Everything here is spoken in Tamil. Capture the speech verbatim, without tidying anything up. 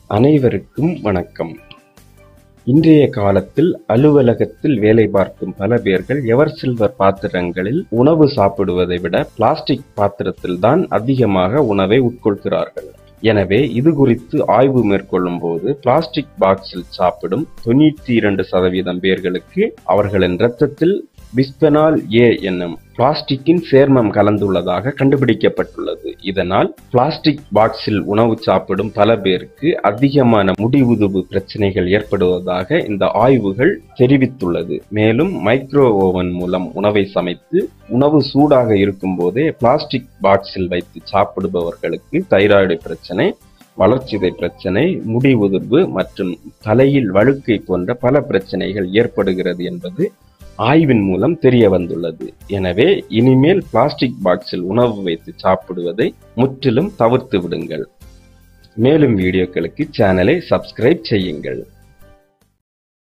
அனைவருக்கும் வணக்கம். இன்றைய காலத்தில் அலுவலகத்தில் வேலை பார்க்கும் பல பேர்கள் எவர் சில்வர் பாத்திரங்களில் உணவு சாப்பிடுவதை விட பிளாஸ்டிக் பாத்திரத்தில் தான் அதிகமாக உணவை உட்கொள்கிறார்கள். எனவே இது குறித்து ஆய்வு மேற்கொள்ளும் போது பிளாஸ்டிக் பாக்ஸில் சாப்பிடும் தொண்ணூற்றி இரண்டு சதவீதம் பேர்களுக்கு அவர்களின் இரத்தத்தில் பிஸ்பெனால் ஏ என்னும் பிளாஸ்டிக்கின் சேர்மம் கலந்துள்ளதாக கண்டுபிடிக்கப்பட்டுள்ளது. இதனால் பிளாஸ்டிக் பாக்ஸில் உணவு சாப்பிடும் பல பேருக்கு அதிகமான முடிவுதுவு பிரச்சனைகள் ஏற்படுவதாக இந்த ஆய்வுகள் தெரிவித்துள்ளது. மேலும் மைக்ரோ ஓவன் மூலம் உணவை சமைத்து உணவு சூடாக இருக்கும் போதே பிளாஸ்டிக் பாக்ஸில் வைத்து சாப்பிடுபவர்களுக்கு தைராய்டு பிரச்சனை, வளர்ச்சிதை பிரச்சனை, முடி உதிர்வு மற்றும் தலையில் வழுக்கை போன்ற பல பிரச்சனைகள் ஏற்படுகிறது என்பது ஆய்வின் மூலம் தெரிய வந்துள்ளது. எனவே இனிமேல் பிளாஸ்டிக் பாக்ஸில் உணவு வைத்து சாப்பிடுவதை முற்றிலும் தவிர்த்து விடுங்கள். மேலும் வீடியோக்களுக்கு சேனலை சப்ஸ்கிரைப் செய்யுங்கள்.